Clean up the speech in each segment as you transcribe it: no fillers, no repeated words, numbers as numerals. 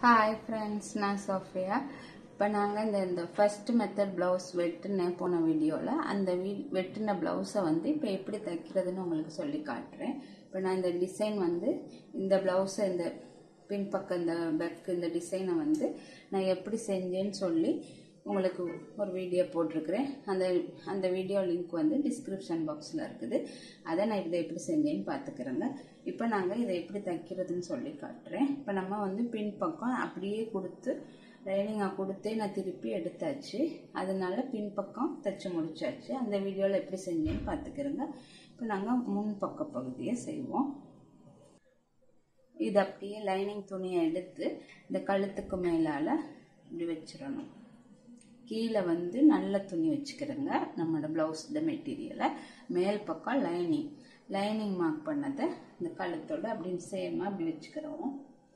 Hi friends, நான் Sofia. இப்போ நாங்கள் இந்த ஃபர்ஸ்ட் மெத்தட் ப்ளவுஸ் வெட்டுன போன வீடியோவில் அந்த வெட்டின ப்ளவுஸை வந்து இப்போ எப்படி தைக்கிறதுன்னு உங்களுக்கு சொல்லி காட்டுறேன். இப்போ நான் இந்த டிசைன் வந்து இந்த ப்ளவுஸை இந்த பின்பக்கம் இந்த பெக்கு இந்த டிசைனை வந்து நான் எப்படி செஞ்சேன்னு சொல்லி உங்களுக்கு ஒரு வீடியோ போட்டிருக்கிறேன். அந்த வீடியோ லிங்க் வந்து டிஸ்கிரிப்ஷன் பாக்ஸில் இருக்குது. அதை நான் இதை எப்படி செஞ்சேன்னு பார்த்துக்கிறேங்க. இப்போ நாங்கள் இதை எப்படி தைக்கிறதுன்னு சொல்லி காட்டுறேன். இப்போ நம்ம வந்து பின்பக்கம் அப்படியே கொடுத்து லைனிங்காக கொடுத்தே நான் திருப்பி எடுத்தாச்சு. அதனால பின்பக்கம் தைச்சு முடிச்சாச்சு. அந்த வீடியோவில் எப்படி செஞ்சேன்னு பார்த்துக்கிறேங்க. இப்போ நாங்கள் முன்பக்க பகுதியை செய்வோம். இது அப்படியே லைனிங் துணியை எடுத்து இந்த கழுத்துக்கு மேலால் இப்படி வச்சிடணும். கீழே வந்து நல்ல துணி வச்சுக்கிறேங்க. நம்மளோட ப்ளவுஸ் இந்த மெட்டீரியலை மேல் பக்கம் லைனிங் மார்க் பண்ணதை இந்த கழுத்தோட அப்படின்னு சேமாக அப்படி வச்சுக்கிறோம்.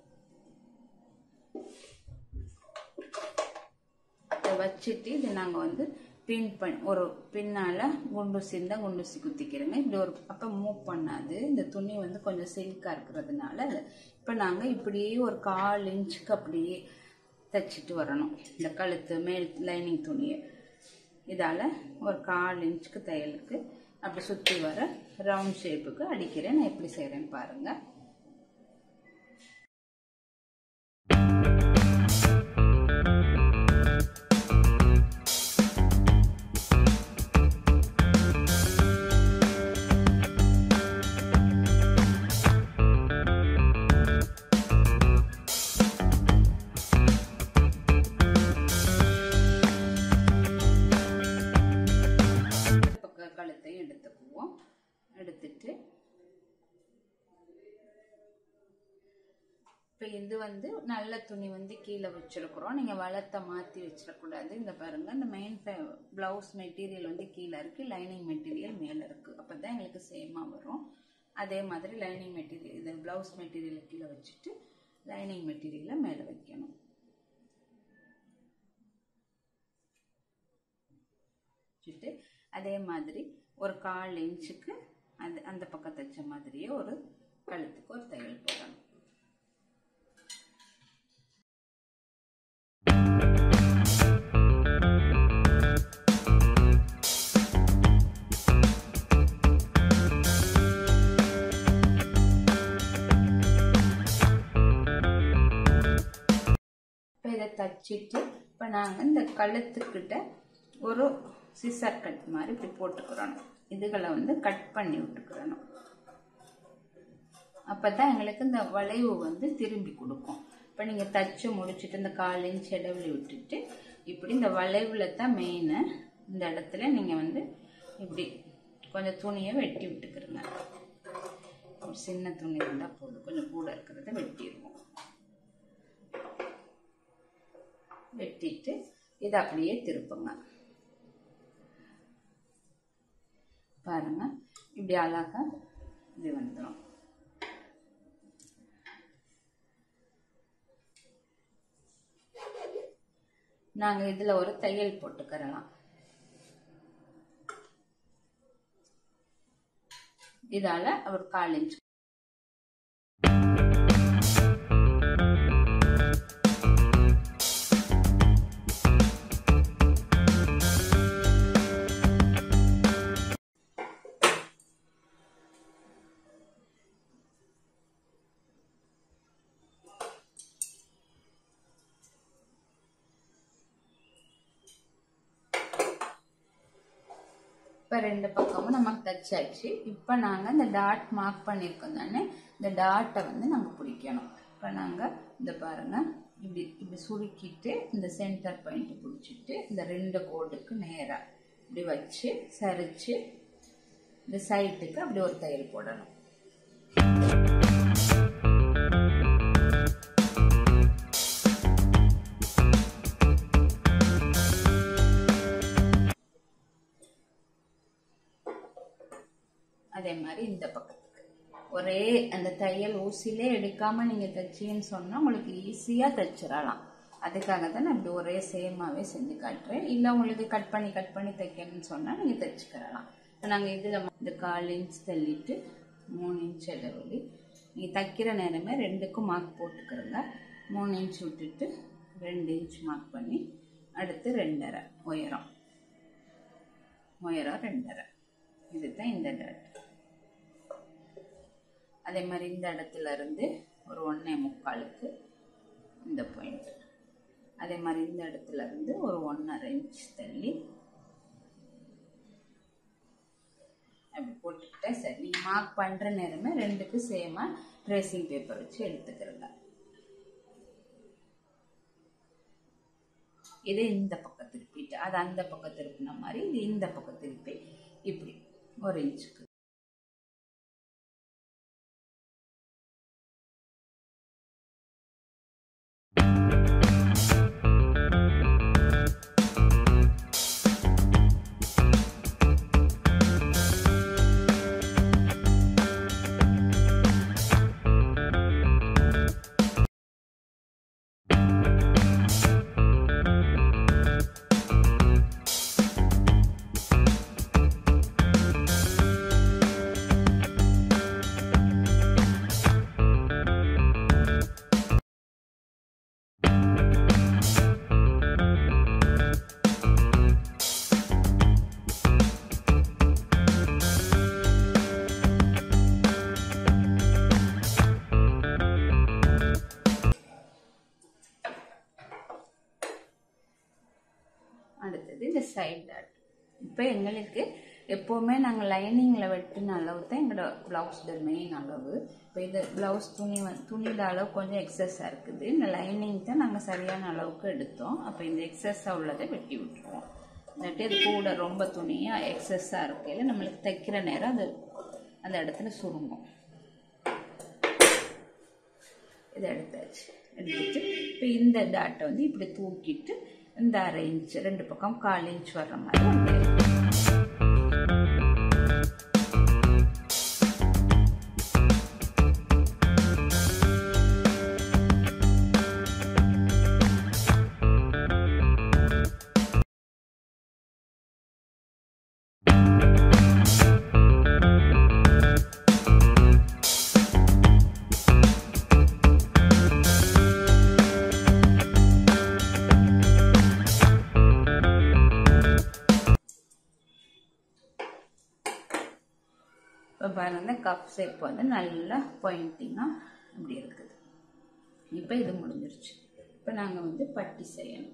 இதை வச்சுட்டு இது நாங்கள் வந்து ஒரு பின்னால் குண்டூசி குத்திக்கிறேங்க. இப்படி ஒரு அப்போ மூவ் பண்ணாது. இந்த துணி வந்து கொஞ்சம் சில்காக இருக்கிறதுனால இப்போ நாங்கள் இப்படியே ஒரு 1/4 இன்ச்சுக்கு அப்படியே தைச்சிட்டு வரணும். இந்த கழுத்து மேல் லைனிங் துணியை இதால் ஒரு 1/4 இன்ச்சுக்கு தையலுக்கு அப்படி சுற்றி வர ரவுண்ட் ஷேப்புக்கு அடிக்கிறேன். நான் எப்படி செய்கிறேன்னு பாருங்கள். கழுத்தையும் எடுத்துக்குவோம். எடுத்துட்டு இப்போ இது வந்து நல்ல துணி வந்து கீழே வச்சிருக்கிறோம். நீங்கள் வளத்தை மாற்றி வச்சிடக்கூடாது. இந்த பாருங்க, இந்த மெயின் பிளவுஸ் மெட்டீரியல் வந்து கீழே இருக்கு, லைனிங் மெட்டீரியல் மேலே இருக்கு. அப்போ தான் எங்களுக்கு சேமாக வரும். அதே மாதிரி லைனிங் மெட்டீரியல் இந்த பிளவுஸ் மெட்டீரியலை கீழே வச்சுட்டு லைனிங் மெட்டீரியலை மேலே வைக்கணும். வச்சுட்டு அதே மாதிரி ஒரு 1/4 இன்ச்சுக்கு அந்த பக்கம் தைச்ச மாதிரியே ஒரு கழுத்துக்கு ஒரு தையல் போடணும். இப்போ இதை தச்சிட்டு இப்போ நாங்கள் இந்த கழுத்துக்கிட்ட ஒரு சிசர் கட் மாதிரி இப்படி போட்டுக்கிறோம். இதுகளை வந்து கட் பண்ணி விட்டுக்கிறணும். அப்பதான் எங்களுக்கு இந்த வளைவு வந்து திரும்பி கொடுக்கும். இப்போ நீங்கள் தச்சு முடிச்சுட்டு இந்த 1/4 இன்ச் இடைவெளி விட்டுட்டு இப்படி இந்த வளைவுல தான் மெயின். இந்த இடத்துல நீங்கள் வந்து இப்படி கொஞ்சம் துணியை வெட்டி விட்டுக்கிறங்க. ஒரு சின்ன துணி இருந்தால் போதும், கொஞ்சம் கூட இருக்கிறத வெட்டிடுவோம். வெட்டிட்டு இதை அப்படியே திருப்புங்க. பாருங்க, இப்படி அழகா இது வந்துடும். நாங்க இதுல ஒரு தையல் போட்டுக்கிறலாம். இதால ஒரு 1/4 இன்ச் இப்போ 2 பக்கமும் நமக்கு தச்சாச்சு. இப்போ நாங்கள் இந்த டாட் மார்க் பண்ணியிருக்கோம் தானே, இந்த டாட்டை வந்து நாங்கள் பிடிக்கணும். இப்போ நாங்கள் இந்த பாருங்கள், இப்படி சுருக்கிட்டு இந்த சென்டர் பாயிண்ட் பிடிச்சிட்டு இந்த 2 கோடுக்கு நேராக இப்படி வச்சு சரிச்சு இந்த சைட்டுக்கு அப்படி ஒரு தையல் போடணும். அதே மாதிரி இந்த பக்கத்துக்கு ஒரே அந்த தையல் ஊசிலே எடுக்காம நீங்க தைச்சின்னு சொன்னா உங்களுக்கு ஈஸியா தைச்சிடலாம். அதுக்காக தான் நான் இப்படி ஒரே சேமாவே செஞ்சு காட்டுறேன். இல்லை உங்களுக்கு கட் பண்ணி தைக்கணும்னு சொன்னா நீங்க தைச்சுக்கிறலாம். நாங்கள் இதில் இந்த 1/4 இன்ச் தள்ளிட்டு 3 இன்ச் இடைவெளி நீங்கள் தைக்கிற நேரமே 2க்கும் மார்க் போட்டுக்கிறோங்க. 3 இன்ச் விட்டுட்டு 2 இன்ச் மார்க் பண்ணி அடுத்து 2.5 உயரம் 2.5. இதுதான் இந்த டாட். அதே மாதிரி இந்த இடத்துல இருந்து ஒரு 1.25க்கு இந்த பாயிண்ட். அதே மாதிரி இந்த இடத்துல இருந்து ஒரு 1.5 இன்ச் தள்ளி அப்படி போட்டுக்கிட்டா சரி. நீங்கள் மார்க் பண்ணுற நேரமே ரெண்டுக்கு சேமாக ட்ரேசிங் பேப்பர் வச்சு எடுத்துக்கிறங்க. இது இந்த பக்கம் திருப்பிட்டு அது அந்த பக்கம் திருப்பின மாதிரி இது இந்த பக்கம் திருப்பி இப்படி 1 இன்ச்சுக்கு. அடுத்தது இந்த சைட் டாட். இப்போ எங்களுக்கு எப்போவுமே நாங்கள் லைனிங்கில் வெட்டின அளவு தான் எங்களோட ப்ளவுஸோட மெயின் அளவு. இப்போ இது ப்ளவுஸ் துணியோட அளவு கொஞ்சம் எக்ஸஸாக இருக்குது. இந்த லைனிங் தான் நாங்கள் சரியான அளவுக்கு எடுத்தோம். அப்போ இந்த எக்ஸஸாக உள்ளதை வெட்டி விட்டுருவோம். இல்லாட்டி அது கூட ரொம்ப துணியாக எக்ஸஸாக இருக்கையில் நம்மளுக்கு தைக்கிற நேரம் அது அந்த இடத்துல சுருங்கும். இதை எடுத்தாச்சு. எடுத்துட்டு இப்போ இந்த டாட்டை வந்து இப்படி தூக்கிட்டு இந்த 1/2 இன்ச் 2 பக்கம் 1/4 இன்ச் வர்ற மாதிரி வந்து இப்போ பாருங்க கப் ஷேப் வந்து நல்லா பாயிண்டிங்காக அப்படி இருக்குது. இப்போ இது முடிஞ்சிருச்சு. இப்போ நாங்கள் வந்து பட்டி செய்யணும்.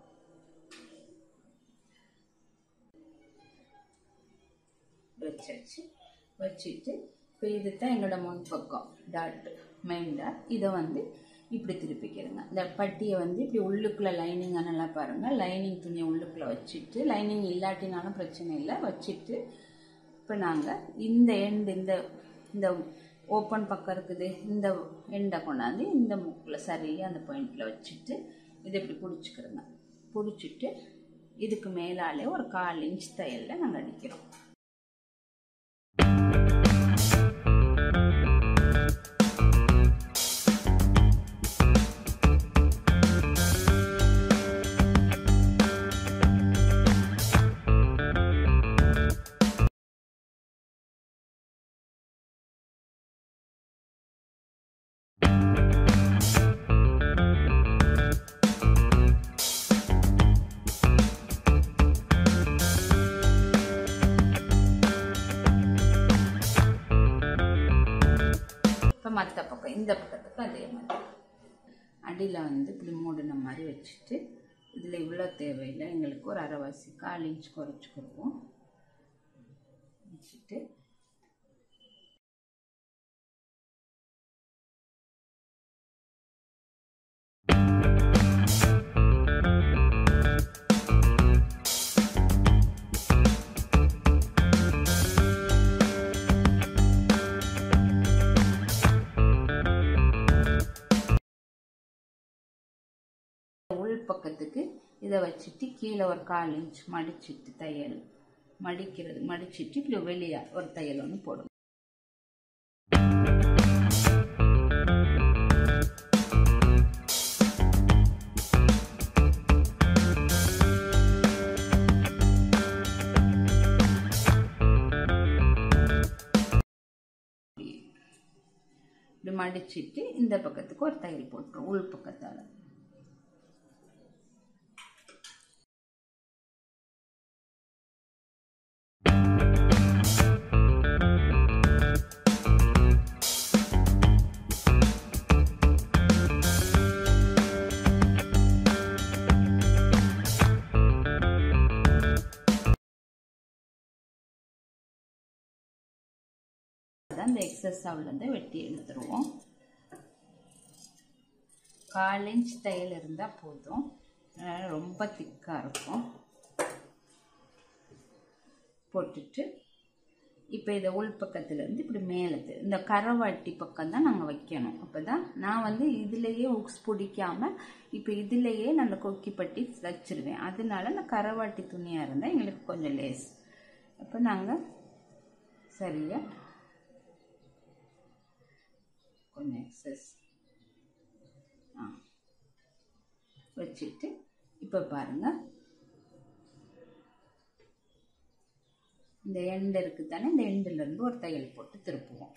வச்சுட்டு இப்போ இது தான் எங்களோட முன்பக்கம் டாட் மெயின் டாட். இதை வந்து இப்படி திருப்பிக்கிறங்க. இந்த பட்டியை வந்து இப்படி உள்ளுக்குள்ளே லைனிங்காக நல்லா பாருங்கள். லைனிங் துணியை உள்ளுக்குள்ளே வச்சுட்டு லைனிங் இல்லாட்டினாலும் பிரச்சனை இல்லை வச்சுட்டு இப்போ நாங்கள் இந்த எண்டு இந்த ஓப்பன் பக்கம் இருக்குது இந்த எண்டை கொண்டாந்து இந்த முக்கில் சரியாக அந்த பாயிண்டில் வச்சுட்டு இதை இப்படி பிடிச்சிக்கிறோங்க. பிடிச்சிட்டு இதுக்கு மேலாலே ஒரு 1/4 இன்ச் தையலில் நாங்கள் அடிக்கிறோம். மற்ற பக்கம் இந்த பக்கத்துக்கு அதே மாதிரி அடியில் வந்து இப்படி மூடின மாதிரி வச்சுட்டு இதில் இவ்வளோ தேவையில்லை, எங்களுக்கு ஒரு அரைவாசி 1/4 இன்ச் குறைச்சிக்கிடுவோம். வச்சுட்டு உள் பக்கத்துக்கு இதை வச்சுட்டு கீழே ஒரு 1/4 இன்ச் மடிச்சிட்டு தையல் மடிச்சிட்டு இப்படி வெளியே ஒரு தையல் ஒன்று போடும். இப்படி மடிச்சிட்டு இந்த பக்கத்துக்கு ஒரு தையல் போட்டுரும் உள் பக்கத்தால. அந்த எக்ஸஸ் அவ்வளோ வெட்டி எடுத்துருவோம். 1/4 இன்ச் தையல் இருந்தால் போதும், ரொம்ப திக்காக இருக்கும். போட்டுட்டு இப்போ இதை உள் பக்கத்துலேருந்து இப்படி மேலே இந்த கரவாட்டி பக்கம் தான் நாங்கள் வைக்கணும். அப்போ தான் நான் வந்து இதுலேயே உக்ஸ் பிடிக்காமல் இப்போ இதுலேயே நான் கொக்கி பட்டி வச்சிருவேன். அதனால நான் கரவாட்டி துணியாக இருந்தால் எங்களுக்கு கொஞ்சம் லேஸ். அப்போ நாங்கள் சரியாக கொஞ்சம் எக்ஸஸ் வச்சுட்டு இப்போ பாருங்கள் இந்த எண்டு இருக்கு தானே, இந்த எண்டுலேருந்து ஒரு தையல் போட்டு திருப்புவோம்.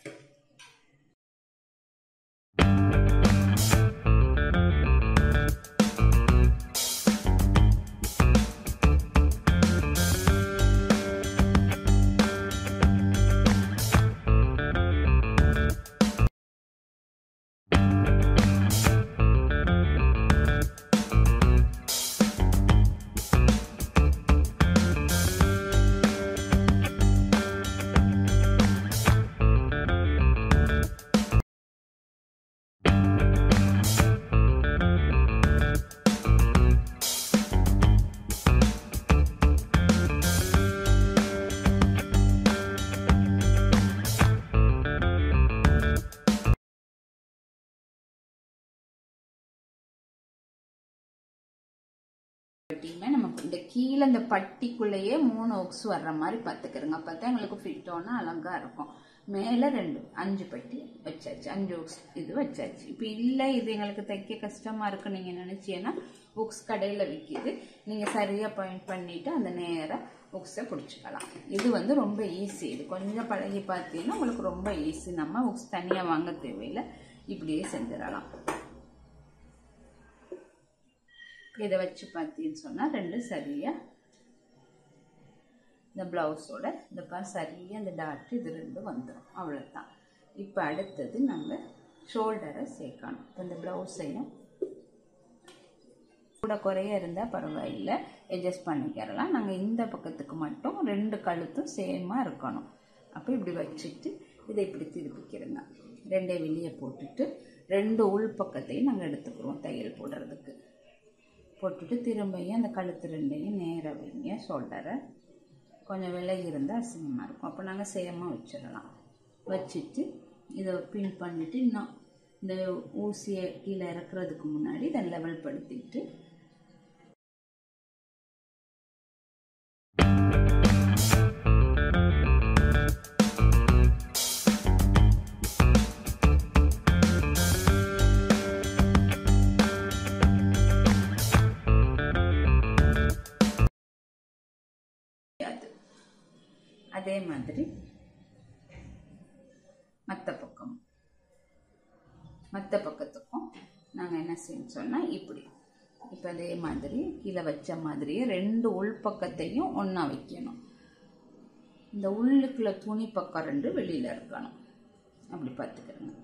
நமக்கு இந்த கீழே இந்த பட்டிக்குள்ளேயே 3 ஒக்ஸ் வர்ற மாதிரி பார்த்துக்கிறோங்க. அப்போ தான் எங்களுக்கு ஃபிட் ஆனால் அழகாக இருக்கும். மேலே 5 பட்டி வச்சாச்சு, 5 ஒக்ஸ் இது வச்சாச்சு. இப்போ இல்லை இது எங்களுக்கு தைக்க கஷ்டமாக இருக்குன்னு நீங்கள் நினச்சீங்கன்னா ஒக்ஸ் கடையில் விற்கிது, நீங்கள் சரியாக பாயிண்ட் பண்ணிவிட்டு அந்த நேராக ஒக்ஸை பிடிச்சிக்கலாம். இது வந்து ரொம்ப ஈஸி. இது கொஞ்சம் பழகி பார்த்தீங்கன்னா உங்களுக்கு ரொம்ப ஈஸி. நம்ம ஒக்ஸ் தனியாக வாங்க தேவையில்லை, இப்படியே செஞ்சிடலாம். இதை வச்சு பார்த்தீங்கன்னு சொன்னால் 2 சரியாக இந்த ப்ளவுஸோட இந்த சரியாக இந்த டாட் இது 2 வந்துடும். அவ்வளோதான். இப்போ அடுத்தது நம்ம ஷோல்டரை சேர்க்கணும். இப்போ இந்த ப்ளவுஸையும் கூட குறைய இருந்தால் பரவாயில்லை, அட்ஜஸ்ட் பண்ணிக்கிறலாம். நாங்கள் இந்த பக்கத்துக்கு மட்டும் 2 கழுத்தும் சேமாக இருக்கணும். அப்போ இப்படி வச்சுட்டு இதை இப்படி திருப்பிக்கிறோங்க. 2 வெளியே போட்டுட்டு 2 உள் பக்கத்தையும் நாங்கள் எடுத்துக்கிறோம் தையல் போடுறதுக்கு. போட்டுட்டு திரும்பியும் அந்த கழுத்து 2ஐயும் நேராக வைங்க. ஷோல்டரை கொஞ்சம் விலகி இருந்தால் அசிங்கமாக இருக்கும். அப்போ நாங்கள் சேமாக வச்சிடலாம். வச்சுட்டு இதை பின் பண்ணிவிட்டு இன்னும் இந்த ஊசியை கீழே இறக்குறதுக்கு முன்னாடி இதை லெவல் படுத்திட்டு அதே மாதிரி மற்ற பக்கத்துக்கும் நாங்கள் என்ன செய்யணும் சொன்னால் இப்படி இப்போ அதே மாதிரி கீழே வச்ச மாதிரியே 2 உள் பக்கத்தையும் ஒன்றா வைக்கணும். இந்த உள்ளுக்குள்ள துணி பக்கம் 2 வெளியில் இருக்கணும். அப்படி பார்த்துக்கிறேங்க.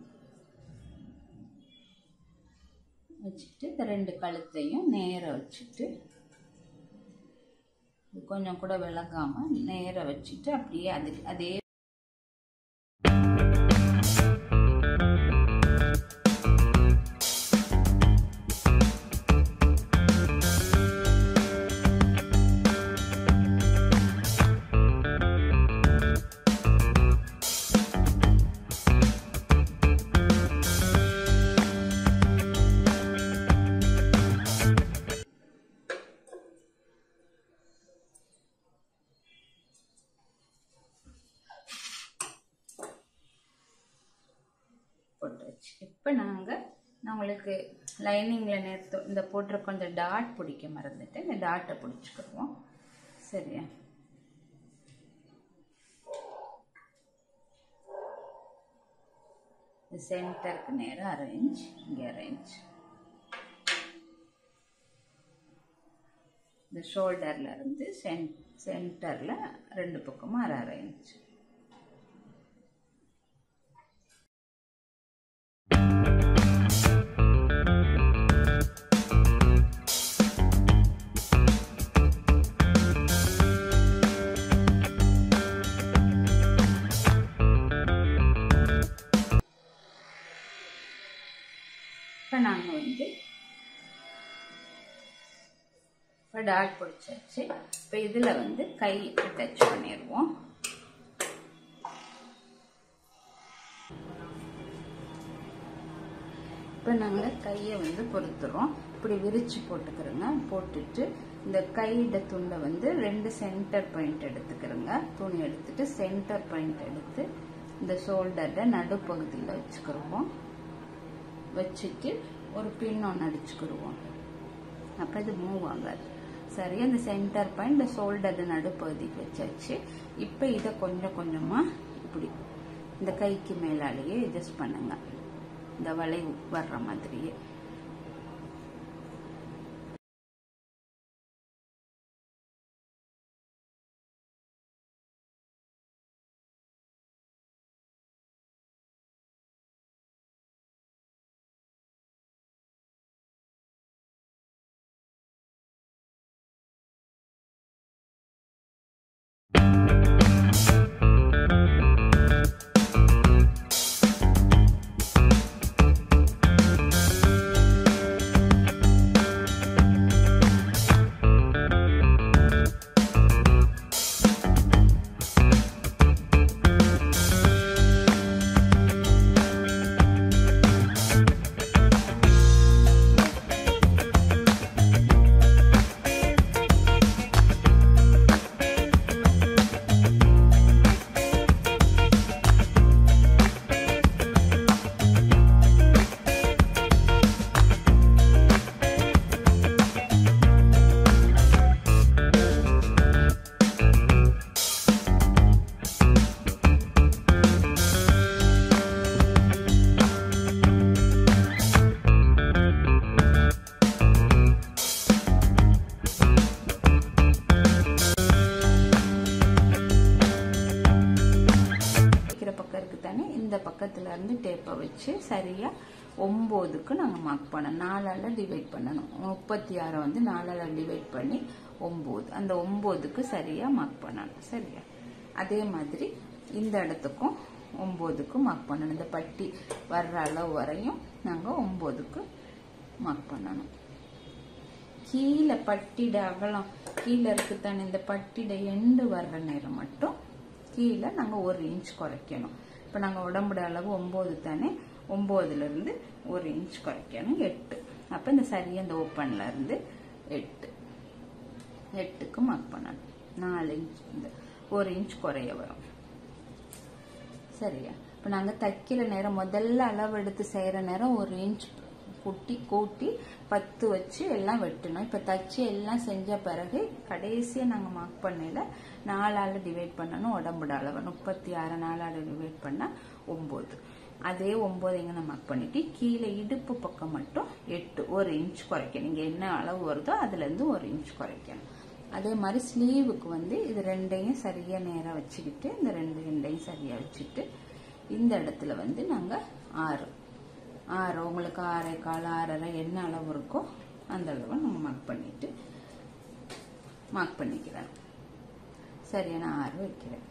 வச்சுட்டு இந்த 2 கழுத்தையும் நேராக வச்சுட்டு கொஞ்சம் கூட விலகாமல் நேராக வச்சுட்டு அப்படியே அதே போட்டாச்சு. இப்போ நான் உங்களுக்கு லைனிங்கில் நேற்று இந்த போட்டுற கொஞ்சம் டாட் பிடிக்க மறந்துட்டேன். இந்த டாட்டை பிடிச்சிக்கிடுவோம். சரியா? சென்டருக்கு நேராக அரேஞ்ச், இங்கே அரேஞ்ச். இந்த ஷோல்டர்ல இருந்து சென்டர்ல ரெண்டு பக்கமும் அரேஞ்ச். இப்போ நாங்கள் வந்து இப்போ டாட் பிடிச்சாச்சு. இப்போ இதில் வந்து கை டச் பண்ணிடுவோம். இப்போ நாங்கள் கையை வந்து பொறுத்துறோம். இப்படி விரிச்சு போட்டுக்கிறோங்க. போட்டுட்டு இந்த கையிட துண்டை வந்து 2 சென்டர் பாயிண்ட் எடுத்துக்கிறோங்க. துணி எடுத்துட்டு சென்டர் பாயிண்ட் எடுத்து இந்த ஷோல்டரை நடுப்பகுதியில் வச்சுக்கிடுவோம். வச்சுட்டு ஒரு பின் ஒன்று அடிச்சுக்கிடுவோம். அப்போ இது மூவ் ஆகாது. சரி, அந்த சென்டர் பாயிண்ட் இந்த ஷோல்டர் நடுப்பகுதிக்கு வச்சாச்சு. இப்போ இதை கொஞ்சம் கொஞ்சமாக இப்படி இந்த கைக்கு மேலாலேயே அட்ஜஸ்ட் பண்ணுங்க, இந்த வளைவு வர்ற மாதிரியே. இந்த பக்கத்துல இருந்து டேப்பை வச்சு சரியா 9க்கு நாங்க மார்க் பண்ணணும். 4ஆல டிவைட் பண்ணணும். 36 வந்து 4ஆல டிவைட் பண்ணி 9, அந்த 9க்கு சரியா மார்க் பண்ணணும். சரியா, அதே மாதிரி இந்த இடத்துக்கும் 9க்கு மார்க் பண்ணணும். இந்த பட்டி வர்ற அளவு வரையும் நாங்க 9க்கு மார்க் பண்ணணும். கீழே பட்டிட அகலம் கீழே இருக்குத்தானே, இந்த பட்டிட எண்டு வர்ற நேரம் மட்டும் கீழே நாங்க 1 இன்ச் குறைக்கணும். இப்போ நாங்கள் உடம்புட அளவு 9 தானே, 9ல இருந்து 1 இன்ச் குறைக்கணும், 8. அப்போ இந்த சரியா இந்த ஓப்பன்ல இருந்து 8க்கு மார்க் பண்ணணும். 4 இன்ச், இந்த 1 இன்ச் குறைய வரும். சரியா, இப்போ நாங்கள் தைக்கிற நேரம் முதல்ல அளவு எடுத்து செய்யற நேரம் 1 இன்ச் கூட்டி 10 வச்சு எல்லாம் வெட்டணும். இப்போ தச்சு எல்லாம் செஞ்ச பிறகு கடைசியா நாங்கள் மார்க் பண்ணல 4ஆல டிவைட் பண்ணணும். உடம்புட அளவு 36 4ஆல டிவைட் பண்ணா 9. அதே 9 எங்க மார்க் பண்ணிட்டு கீழே இடுப்பு பக்கம் மட்டும் 8, 1 இன்ச் குறைக்கணும். நீங்க என்ன அளவு வருதோ அதுல இருந்து 1 இன்ச் குறைக்கணும். அதே மாதிரி ஸ்லீவுக்கு வந்து இது ரெண்டையும் சரியா நேரா வச்சுக்கிட்டு இந்த ரெண்டையும் சரியா வச்சுட்டு இந்த இடத்துல வந்து நாங்க 6 உங்களுக்கு 6.25 6.5 என்ன அளவு இருக்கோ அந்த அளவை நம்ம மார்க் பண்ணிக்கிறேன். சரியா, நான் 6 வைக்கிறேன்.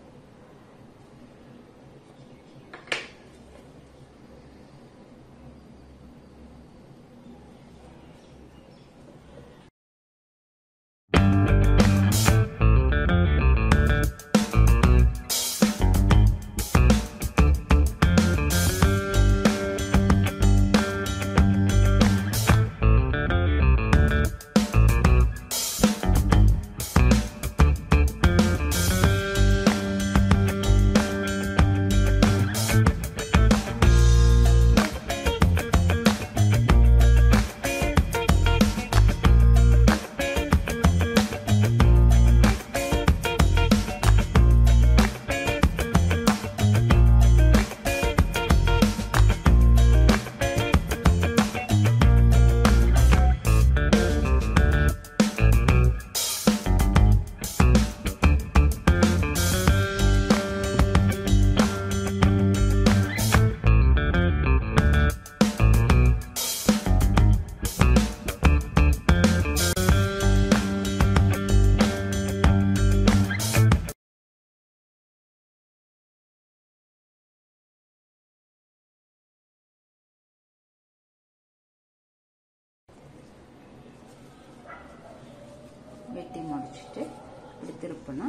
வெட்டி முடிச்சுட்டு இப்படி திருப்பினா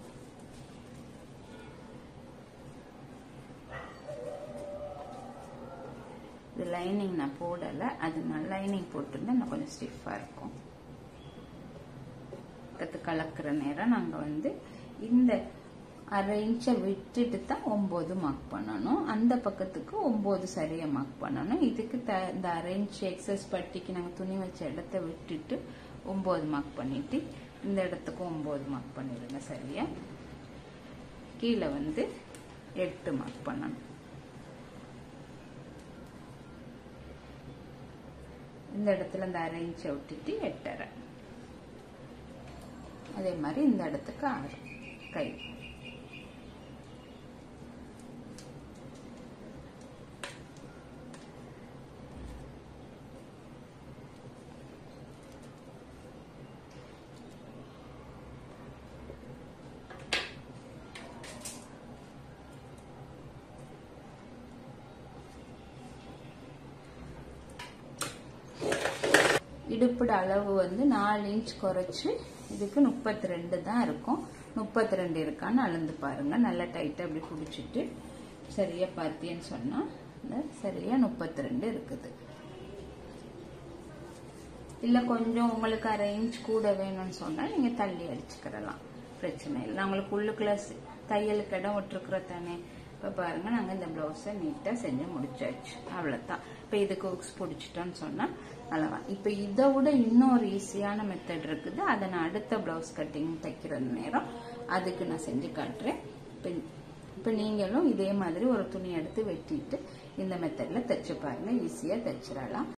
இது லைனிங் நான் போடலை, அதனால லைனிங் போட்டிருந்தா இன்னும் கொஞ்சம் ஸ்டிஃபாக இருக்கும். கலக்கிற நேரம் நாங்கள் வந்து இந்த 1/2 இன்ச்சை விட்டுட்டு தான் 9 மார்க் பண்ணணும். அந்த பக்கத்துக்கு 9 சரியாக மார்க் பண்ணணும். இதுக்கு இந்த 1/2 இன்ச் எக்ஸஸ் பட்டிக்கு நாங்கள் துணி வச்ச இடத்த விட்டுட்டு 9 மார்க் பண்ணிட்டு இந்த இடத்துக்கு 9 மார்க் பண்ணிடுங்க சரியா. கீழே வந்து 8 மார்க் பண்ணணும். இந்த இடத்துல இந்த 1/2 இன்ச்சை விட்டுட்டு 8.5. அதே மாதிரி இந்த இடத்துக்கு 6 கை. இடுப்புட அளவு வந்து 4 இன்ச் குறைச்சு இதுக்கு 32 தான் இருக்கும். 32 இருக்கான்னு அளந்து பாருங்க. நல்லா டைட்டா அப்படி பிடிச்சிட்டு சரியா பார்த்தீங்கன்னு சொன்னா சரியா 32 இருக்குது. இல்ல கொஞ்சம் உங்களுக்கு 1/2 இன்ச் கூட வேணும்னு சொன்னா நீங்க தள்ளி அடிச்சுக்கிறலாம், பிரச்சனை இல்லை. உங்களுக்கு உள்ளுக்குள்ள தையலுக்கு இடம் விட்டுருக்குற தானே. இப்ப பாருங்க நாங்க இந்த பிளவுஸை நீட்டா செஞ்சு முடிச்சாச்சு, அவ்வளவுதான். இப்ப இதுக்கு ஹுக்ஸ் பிடிச்சிட்டோன்னு சொன்னா அவ்வளவுதான். இப்ப இதை விட இன்னொரு ஈஸியான மெத்தட் இருக்குது. அதை நான் அடுத்த பிளவுஸ் கட்டிங் தைக்கிற நேரம் அதுக்கு நான் செஞ்சு காட்டுறேன். இப்ப நீங்களும் இதே மாதிரி ஒரு துணி எடுத்து வெட்டிட்டு இந்த மெத்தட்ல தைச்சு பாருங்க, ஈஸியா தைச்சிடலாம்.